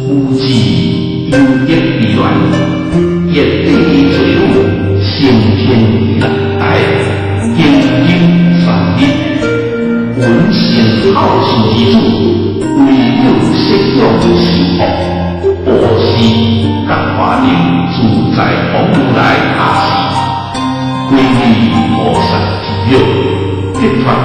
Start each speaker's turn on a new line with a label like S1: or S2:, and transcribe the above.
S1: 有志有德必乱，业地罪路先天来，经经传力，文成好事之主，唯有适用修复，无事甲华灵自在往如来下世，归依菩萨之约，得传